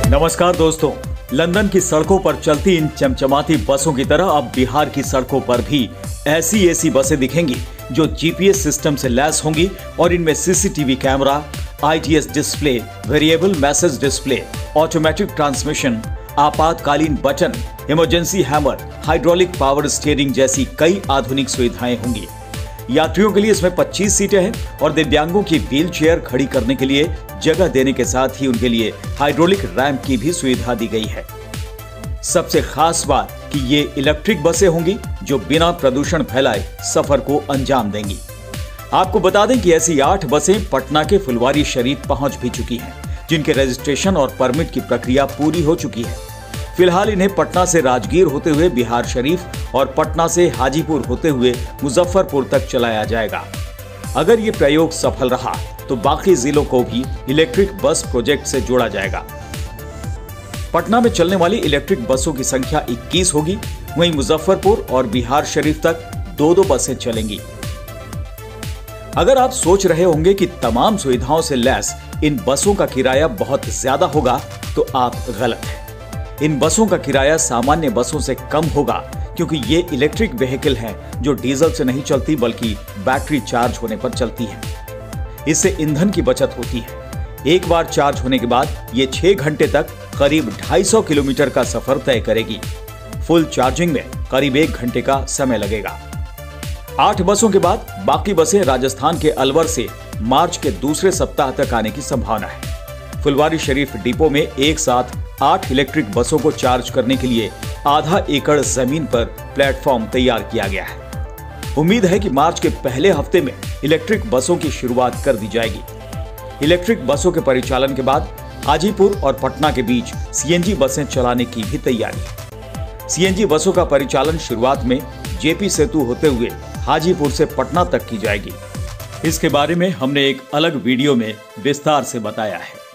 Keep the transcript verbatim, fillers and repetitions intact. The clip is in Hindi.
नमस्कार दोस्तों, लंदन की सड़कों पर चलती इन चमचमाती बसों की तरह अब बिहार की सड़कों पर भी ऐसी ऐसी बसें दिखेंगी जो जीपीएस सिस्टम से लैस होंगी और इनमें CCTV camera, ITS display, variable message display, automatic transmission, आपातकालीन button, emergency hammer, hydraulic power steering जैसी कई आधुनिक सुविधाएं होंगी। यात्रियों के लिए इसमें पच्चीस सीटें हैं और दिव्यांगों की व्हील चेयर खड़ी करने के लिए जगह देने के साथ ही उनके लिए हाइड्रोलिक रैंप की भी सुविधा दी गई है। सबसे खास बात कि ये इलेक्ट्रिक बसें होंगी जो बिना प्रदूषण फैलाए सफर को अंजाम देंगी। आपको बता दें कि ऐसी आठ बसें पटना के फुलवारी शरीफ पहुंच भी चुकी हैं, जिनके रजिस्ट्रेशन और परमिट की प्रक्रिया पूरी हो चुकी है। फिलहाल इन्हें पटना से राजगीर होते हुए बिहार शरीफ और पटना से हाजीपुर होते हुए मुजफ्फरपुर तक चलाया जाएगा। अगर ये प्रयोग सफल रहा तो बाकी जिलों को भी इलेक्ट्रिक बस प्रोजेक्ट से जोड़ा जाएगा। पटना में चलने वाली इलेक्ट्रिक बसों की संख्या इक्कीस होगी, वहीं मुजफ्फरपुर और बिहार शरीफ तक दो दो बसें चलेंगी। अगर आप सोच रहे होंगे कि तमाम सुविधाओं से लैस इन बसों का किराया बहुत ज्यादा होगा, तो आप गलत हैं। इन बसों का किराया सामान्य बसों से कम होगा, क्योंकि ये इलेक्ट्रिक व्हीकल हैं जो डीजल से नहीं चलती बल्कि बैटरी चार्ज होने पर चलती है। इससे ईंधन की बचत होती है। एक बार चार्ज होने के बाद ये छह घंटे तक करीब ढाई सौ किलोमीटर का सफर तय करेगी। फुल चार्जिंग में करीब एक घंटे का समय लगेगा। आठ बसों के बाद बाकी बसें राजस्थान के अलवर से मार्च के दूसरे सप्ताह तक आने की संभावना है। फुलवारी शरीफ डिपो में एक साथ आठ इलेक्ट्रिक बसों को चार्ज करने के लिए आधा एकड़ जमीन पर प्लेटफॉर्म तैयार किया गया है। उम्मीद है कि मार्च के पहले हफ्ते में इलेक्ट्रिक बसों की शुरुआत कर दी जाएगी। इलेक्ट्रिक बसों के परिचालन के बाद हाजीपुर और पटना के बीच सीएनजी बसें चलाने की भी तैयारी है। सीएनजी बसों का परिचालन शुरुआत में जेपी सेतु होते हुए हाजीपुर से पटना तक की जाएगी। इसके बारे में हमने एक अलग वीडियो में विस्तार से बताया है।